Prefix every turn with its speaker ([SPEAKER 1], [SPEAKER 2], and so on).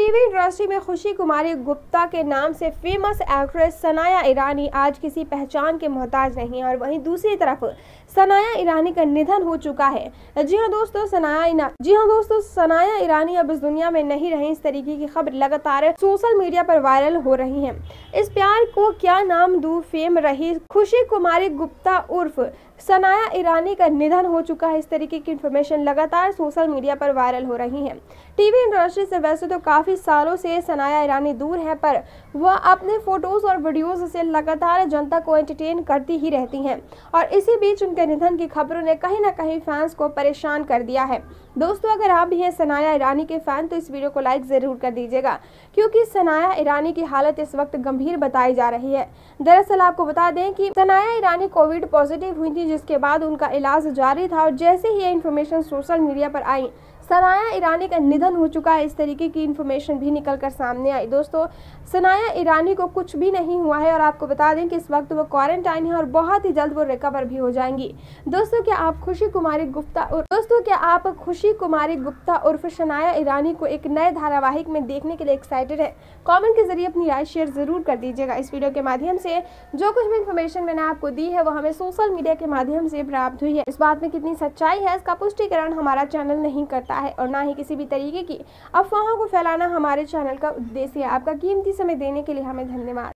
[SPEAKER 1] TV industry में खुशी कुमारी गुप्ता के नाम से फेमस एक्ट्रेस सनाया ईरानी आज किसी पहचान के मोहताज नहीं है और वहीं दूसरी तरफ सनाया ईरानी का निधन हो चुका है। जी हाँ दोस्तों, सनाया ईरानी अब इस दुनिया में नहीं रही। इस तरीके की खबर लगातार सोशल मीडिया पर वायरल हो रही है। इस प्यार को क्या नाम दूं, फेम रही खुशी कुमारी गुप्ता उर्फ सनाया ईरानी का निधन हो चुका है। इस तरीके की इंफॉर्मेशन लगातार सोशल मीडिया पर वायरल हो रही है। टीवी इंडस्ट्री से वैसे तो काफी सालों से सनाया ईरानी दूर है, पर वह अपने फोटोज और वीडियोज से लगातार जनता को एंटरटेन करती ही रहती हैं और इसी बीच उनके निधन की खबरों ने कहीं ना कहीं फैंस को परेशान कर दिया है। दोस्तों, अगर आप भी हैं सनाया ईरानी के फैन तो इस वीडियो को लाइक जरूर कर दीजिएगा, क्योंकि सनाया ईरानी की हालत इस वक्त गंभीर बताई जा रही है। दरअसल आपको बता दें कि सनाया ईरानी कोविड पॉजिटिव हुई थी, जिसके बाद उनका इलाज जारी था और जैसे ही ये इन्फॉर्मेशन सोशल मीडिया पर आई, सनाया ईरानी का निधन हो चुका है, इस तरीके की इन्फॉर्मेशन भी निकलकर सामने आई। दोस्तों, सनाया ईरानी को कुछ भी नहीं हुआ है और आपको बता दें कि इस वक्त वो क्वारंटाइन है और बहुत ही जल्द वो रिकवर भी हो जाएंगी। दोस्तों, क्या आप खुशी कुमारी गुप्ता उर्फ सनाया ईरानी को एक नए धारावाहिक में देखने के लिए एक्साइटेड है? कमेंट के जरिए अपनी राय शेयर जरूर कर दीजिएगा। इस वीडियो के माध्यम से जो कुछ भी इन्फॉर्मेशन मैंने आपको दी है वो हमें सोशल मीडिया के माध्यम से प्राप्त हुई है। इस बात में कितनी सच्चाई है इसका पुष्टिकरण हमारा चैनल नहीं करता है और ना ही किसी भी तरीके की अफवाहों को फैलाना हमारे चैनल का उद्देश्य है। आपका कीमती समय देने के लिए हमें धन्यवाद।